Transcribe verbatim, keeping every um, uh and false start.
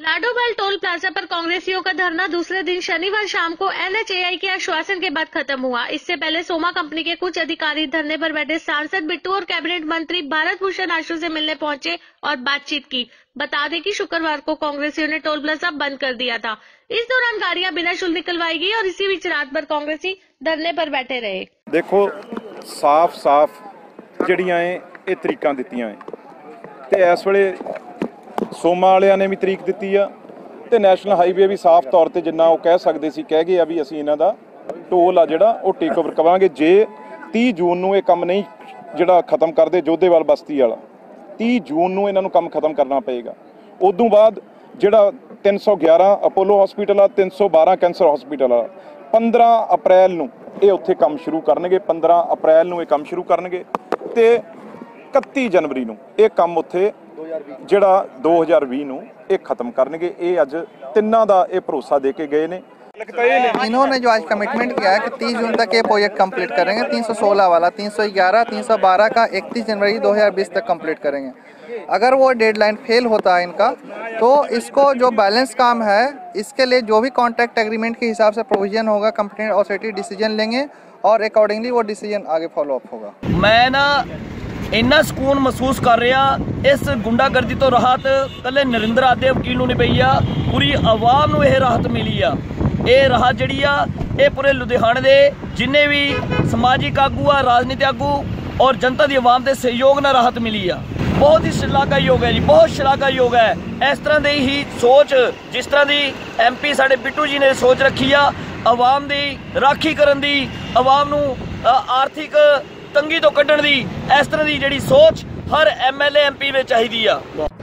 Ladowal toll plaza पर कांग्रेसियों का धरना दूसरे दिन शनिवार शाम को एनएचएआई के आश्वासन के बाद खत्म हुआ। इससे पहले सोमा कंपनी के कुछ अधिकारी धरने पर बैठे सांसद बिट्टू और कैबिनेट मंत्री भारत भूषण आशु से मिलने पहुंचे और बातचीत की। बता दें कि शुक्रवार को कांग्रेसियों ने टोल प्लाजा बंद कर दिया था। इस दौरान गाड़ियां बिना शुल्क निकलवाई गई और इसी बीच रात भर कांग्रेसी धरने पर बैठे रहे। देखो साफ साफ जड़ियां ये तरीका दित्तियां ते इस वेले सोमा वालियां ने भी तरीक दित्ती आ ते नैशनल हाईवे भी साफ तौर ते जिन्ना वो कह सकते सी कह गए आ भी असीं इन्हां दा टोल आ जिहड़ा वो टेक ओवर करांगे जे तीह जून नूं ये काम नहीं जिहड़ा खत्म करदे जोधेवाल बस्ती वाला तीह जून नूं इन्हां नूं काम खत्म करना पएगा। उदों बाद जिहड़ा तीन सौ ग्यारह अपोलो हॉस्पिटल आ तीन सौ बारह कैंसर हॉस्पिटल आ पंद्रह अप्रैल नूं ये उत्थे काम शुरू करनगे पंद्रह अप्रैल नूं ये काम शुरू करनगे ते इकत्ती जनवरी नूं ये काम उत्थे जिहड़ा दो हज़ार बीस नूं ये खत्म करनगे। ये अज तिन्नां दा ये भरोसा दे के गए ने। इन्होंने जो आज कमिटमेंट किया है कि तीस जून तक ये प्रोजेक्ट कंप्लीट करेंगे, तीन सौ सोलह वाला तीन सौ ग्यारह तीन सौ बारह का इकतीस जनवरी दो हज़ार बीस तक कंप्लीट करेंगे। अगर वो डेडलाइन फेल होता है इनका तो इसको जो बैलेंस काम है इसके लिए जो भी कॉन्ट्रैक्ट एग्रीमेंट के हिसाब से प्रोविजन होगा कंपनी अथॉरिटी डिसीजन लेंगे और अकॉर्डिंगली वो डिसीजन आगे फॉलो अप होगा। मैं ना इन्ना सुकून महसूस कर रहा इस गुंडागर्दी तो राहत कले नरेंद्र आदे वकील नूं नहीं पई आ, पूरी आवाम नूं यह राहत मिली आ। ये राहत जिहड़ी आ ये पूरे लुधियाने दे जिन्ने भी समाजिक आगू आ राजनीतिक आगू और जनता दी आवाम के सहयोग नाल राहत मिली आ। बहुत ही शलाघायोग है जी, बहुत शलाघायोग है। इस तरह की ही सोच जिस तरह की एम पी साडे बिट्टू जी ने सोच रखी आ आवाम की राखी करन दी, आवाम नूं आर्थिक तंगी तो कड्ढण दी, इस तरह की जिहड़ी सोच हर M L A M P में चाहिदी आ।